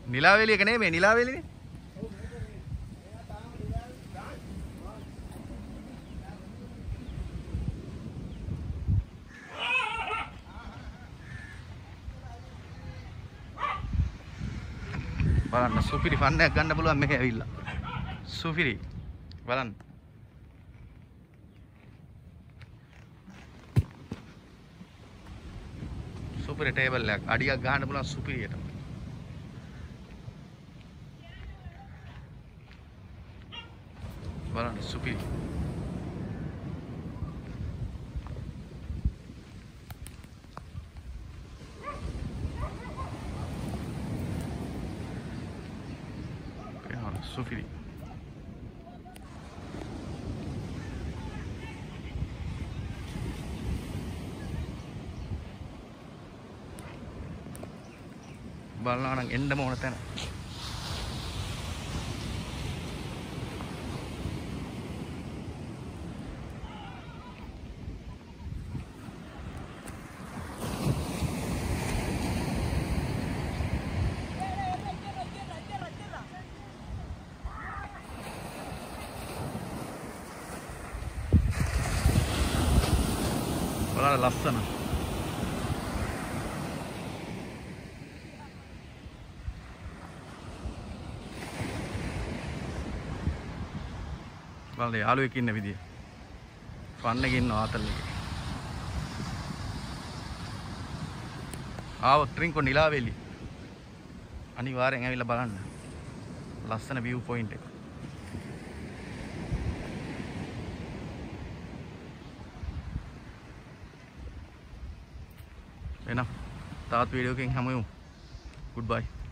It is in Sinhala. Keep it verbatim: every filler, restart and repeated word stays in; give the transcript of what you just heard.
නිලාවේලිය එක නෙමෙයි නිලාවේලිනේ. බලන්න සුපිරි ෆන් එකක් ගන්න පුළුවන් මෙහෙ ඇවිල්ලා. සුපිරි. බලන්න. සුපිරි ටේබල් එකක්. අඩියක් ගහන්න පුළුවන් සුපිරියට. බලන්න සුපිරි. Sufiri. බලනවා නම් එන්නම ඕන තැන. බලන්න ලස්සන. බලන්න යාළුවෙක් ඉන්න විදිය. ෆන් එකේ ඉන්නවා ආතල් එකේ. ආව ට්‍රින්කෝ නිලාවේලි. අනිවාර්යෙන් ඇවිල්ලා බලන්න. ලස්සන view point එක. එනම් තවත් වීඩියෝ එකකින් හමු යමු. Goodbye.